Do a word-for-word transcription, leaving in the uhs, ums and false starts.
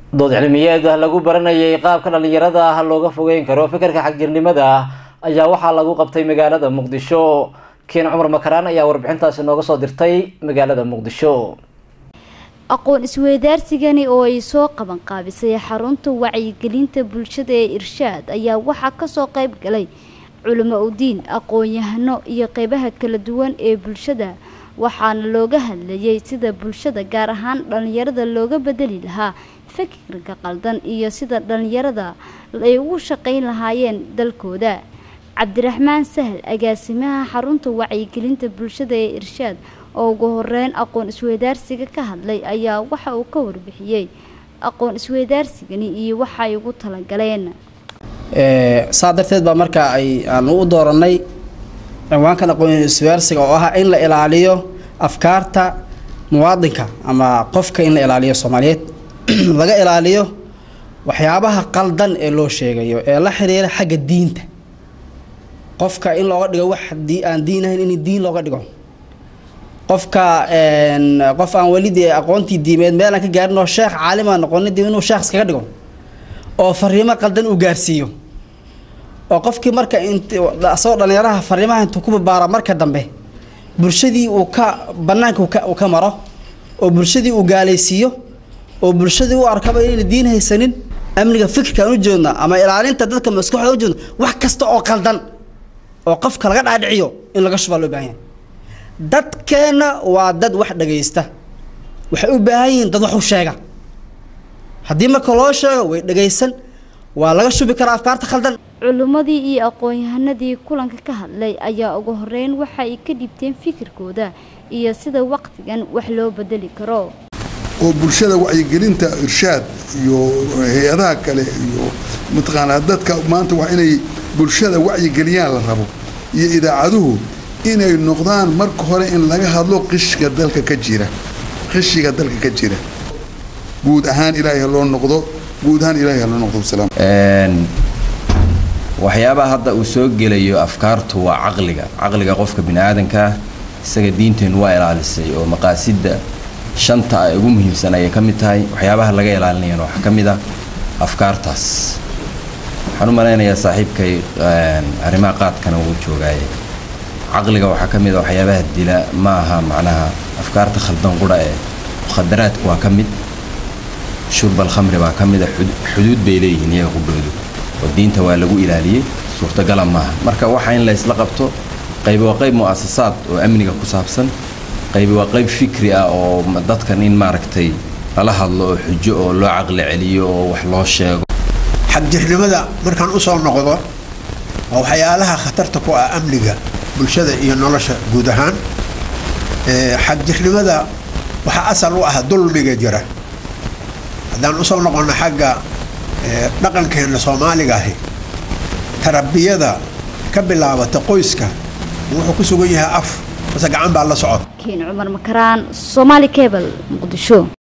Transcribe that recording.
dood cilmiyeed lagu baranayay qaabka dhalinyarada ah looga fogeyn karo fikirka xagjirnimada ayaa waxaa lagu qabtay magaalada Muqdisho. Keen Cumar Makaraan ayaa warbixintaasi nooga soo dirtay magaalada Muqdisho. aqoon isweydaarsigani oo ay soo qaban qaabisay xarunta wacyigelinta bulshada ee Irshaad ayaa waxa ka soo qayb galay culimo u diin, aqoon-yahano iyo qaybaha kala duwan ee bulshada, waxaana looga hadlayay sida bulshada gaar ahaan dhalinyarada looga bedeli lahaa fikirka qaldan iyo sida dhalinyarada ay ugu shaqeyn lahaayeen dalkooda. Cabdiraxmaan Sahal, agaasimaha xarunta wacyigelinta bulshada ee Irshaad oo ugu horeyn aqoon isweydaarsiga ka hadlay ayaa waxa uu ka warbixiyay aqoon isweydaarsigani iyo waxa ay ugu tala galeen. ee saadarteed ba marka ay aan u dooranay ciwaankan aqoon isweydaarsiga oo ah in la ilaaliyo afkaarta muwaadinka ama qofka in la ilaaliyo Soomaaliyeed laga ilaaliyo waxyaabaha qaldan ee loo sheegayo ee la xiriira xagga diinta. qofka in looga dhigo wax aan diinahayn in diin looga dhigo. qofka een qof aan walidii aqoontii diimeed meel aan ka gaarin oo sheekh caalim ah noqon dib inuu sheekh iskaga dhigo oo fariimo qaldan u gaarsiiyo oo qofkii marka inta soo dhalinyaraha fariimaha inta ku baara marka dambe bulshadii uu ka banaanka uu ka maro oo bulshadii uu gaalaysiiyo oo bulshadii uu arkaba inay diin haysanin amniga fikirka u joogna ama ilaalinta dadka maskaxda u joogna wax kasta oo qaldan oo qofka laga dhaadhiciyo in laga shuba loo baahan yahay. dadkeena waa dad wax dhageysta waxay u baahan yihiin dad wax u sheega haddii marka loo sheego way dhageysan waa laga shubi karaa afkaarta khaldan. culimadii iyo aqoon-yahanadii kulanka ka hadlay ayaa ugu horeyn waxa ay ka dhibteen fikirkooda iyo sida waqtigan wax loo bedeli karo oo bulshada wacyigelinta Irshaad iyo hay'adaha kale iyo mutaqaana dadka maanta waa inay bulshada wacyigeliyaan la rabo iyo idaacaduhu inay noqdaan marka hore in laga hadlo qishka dalka ka jira qishiga dalka ka jira guud ahaan ilaahay loo noqdo guud ahaan ilaahay loo noqdo salaam een waxyaabaha hadda uu soo gelayo afkaartu waa aqliga aqliga qofka bini'aadanka isaga diinteenu waa ilaalisay oo maqaasida shanta ay ugu muhiimsan ay ka mid tahay waxyaabaha laga ilaalinayo waxa ka mid ah afkaartaas waxaan u maleynayaa saaxiibkay arrimaha qaadkana uu joogay aqliga waxa ka mid ah waxyaabaha dila ma aha macnaha afkaarta khaldan qura ee mukhadaraadku waa ka mid shurb al-khamri baa ka mid ah xuduud bay leeyihiin iyaga qudhoodu oo diinta waa lagu ilaaliyay suurtagal ma aha marka waxa in la isla qabto qayb waa qayb mu'assasaad oo amniga ku saabsan qayb waa qayb fikri ah oo dadkan in maaragtay la hadlo oo xujo oo loo aqli celiyo oo wax loo sheego xagjirnimada markaan u soo noqdo oo waxyaalaha khatarta ku ah amniga bulshada iyo nolosha guud ahaan ee xagjirnimada waxa asal u ah dulmiga jira hadaan u soo noqono xagga dhaqankeena Soomaaliga ah tarbiyada ka bilaabata qoyska wuxuu ku sugan yahay af bas gacan baa la socod. Keen Cumar Makaraan, Somali Cable, Muqdisho.